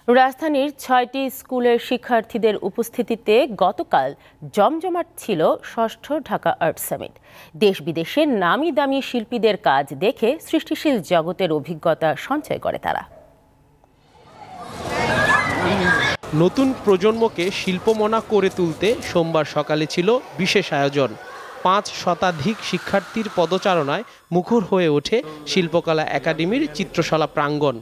রাজধানীর ৬টি স্কুলের শিক্ষার্থীদের উপস্থিতিতে গতকাল জমজমাট ছিল ষষ্ঠ ঢাকা আর্ট সামিট। দেশ বিদেশের নামি দামি শিল্পীদের কাজ দেখে সৃষ্টিশীল জগতের অভিজ্ঞতা সঞ্চয় করে তারা। নতুন প্রজন্মকে শিল্পমনা করে তুলতে সোমবার সকালে ছিল বিশেষ আয়োজন। ৫ শতাধিক শিক্ষার্থীর পদচারণায় মুখর হয়ে ওঠে শিল্পকলা একাডেমির চিত্রশালা প্রাঙ্গণ।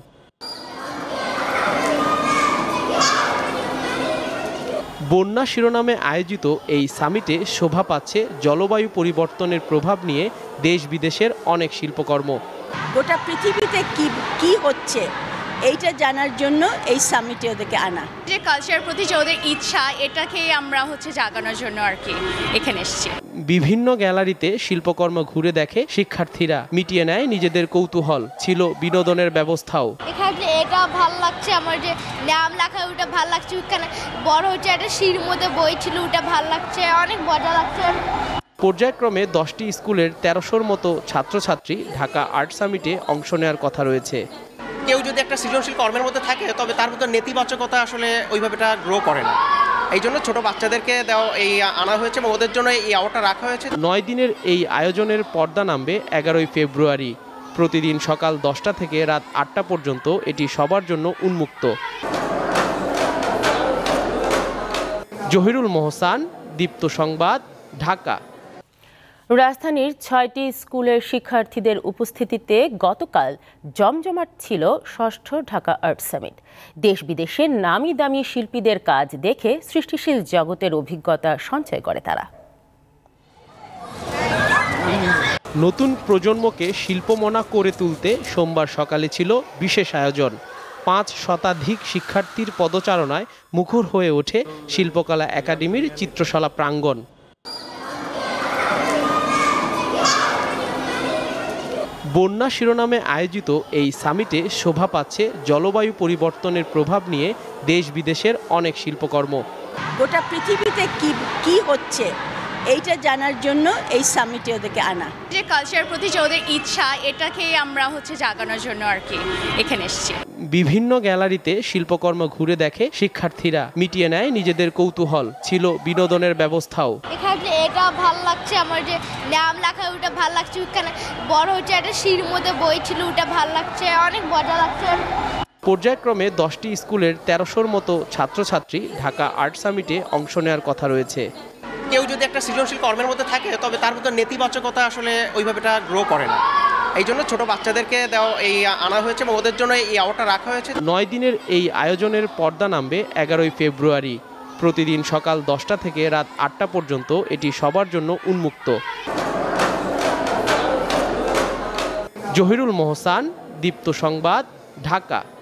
বন্যা শিরোনামে আয়োজিত এই সামিটে শোভা পাচ্ছে জলবায়ু পরিবর্তনের প্রভাব নিয়ে দেশ বিদেশের অনেক শিল্পকর্ম। গোটা পৃথিবীতে কি হচ্ছে এইটা জানার জন্য এই সামিটে ওদেরকে আনা। যে কালচারের প্রতি যে ওদের ইচ্ছা, এটাকেই আমরা জাগানোর জন্য আর কি এখানে এসেছি। বিভিন্ন গ্যালারিতে শিল্পকর্ম ঘুরে দেখে শিক্ষার্থীরা, মিটিয়ে নেয় নিজেদের কৌতূহল। ছিল বিনোদনের ব্যবস্থাও। এখানে এটা ভালো লাগছে, আমার যে নাম লেখা ওটা ভালো লাগছে, ওখানে বড় হচ্ছে একটা শির মধ্যে বই ছিল, ওটা ভালো লাগছে, অনেক মজা লাগছে। পর্যায়ক্রমে 10টি স্কুলের 1300-র মতো ছাত্রছাত্রী ঢাকা আর্ট সামিটে অংশ নেওয়ার কথা রয়েছে। কেউ যদি একটা সৃজনশীল কর্মের মধ্যে থাকে তবে তার মধ্যে নেতিবাচকতা আসলে ওইভাবেটা গ্রো করে না। এই জন্য ছোট বাচ্চাদেরকে আনা হয়েছে এবং ওদের জন্য এই অ্যাওয়ার্ডটা রাখা হয়েছে। 9 দিনের এই আয়োজনের পর্দা নামবে 11 ফেব্রুয়ারি। প্রতিদিন সকাল 10টা থেকে রাত 8টা পর্যন্ত এটি সবার জন্য উন্মুক্ত। জহিরুল মোহসান, দীপ্ত সংবাদ, ঢাকা। রাজধানীর ৬টি স্কুলের শিক্ষার্থীদের উপস্থিতিতে গতকাল জমজমাট ছিল ষষ্ঠ ঢাকা আর্ট সামিট। দেশ বিদেশের নামি দামি শিল্পীদের কাজ দেখে সৃষ্টিশীল জগতের অভিজ্ঞতা সঞ্চয় করে তারা। নতুন প্রজন্মকে শিল্পমনা করে তুলতে সোমবার সকালে ছিল বিশেষ আয়োজন। ৫ শতাধিক শিক্ষার্থীর পদচারণায় মুখর হয়ে ওঠে শিল্পকলা একাডেমির চিত্রশালা প্রাঙ্গণ। বন্যা শিরোনামে আয়োজিত এই সামিটে শোভা পাচ্ছে জলবায়ু পরিবর্তনের প্রভাব নিয়ে দেশ বিদেশের অনেক শিল্পকর্ম। গোটা পৃথিবীতে কি হচ্ছে এইটা জানার জন্য এই সামিটে ওদেরকে আনা। যে কালচারের প্রতি যে ওদের ইচ্ছা, এটাকেই আমরা জাগানোর জন্য আর কি এখানে এসেছি। বিভিন্ন গ্যালারিতে শিল্পকর্ম ঘুরে দেখে শিক্ষার্থীরা, মিটিয়ে নেয় নিজেদের কৌতূহল। ছিল বিনোদনের ব্যবস্থাও। এখানে এটা ভালো লাগছে, আমার যে নাম লেখা ওটা ভালো লাগছে, ওখানে বড় হচ্ছে একটা শির মধ্যে বই ছিল, ওটা ভালো লাগছে, অনেক মজা লাগছে। পর্যায়ক্রমে 10টি স্কুলের 1300-র মতো ছাত্রছাত্রী ঢাকা আর্ট সামিটে অংশ নেওয়ার কথা রয়েছে। কেউ যদি একটা সৃজনশীল কর্মের মধ্যে থাকে তবে তার মধ্যে নেতিবাচকতা আসলে ওইভাবেটা গ্রো করে না। এই জন্য ছোট বাচ্চাদেরকে আনা হয়েছে এবং ওদের জন্য এই অ্যাওয়ার্ডটা রাখা হয়েছে। 9 দিনের এই আয়োজনের পর্দা নামবে 11 ফেব্রুয়ারি। প্রতিদিন সকাল 10টা থেকে রাত 8টা পর্যন্ত এটি সবার জন্য উন্মুক্ত। জহিরুল মোহসান, দীপ্ত সংবাদ, ঢাকা।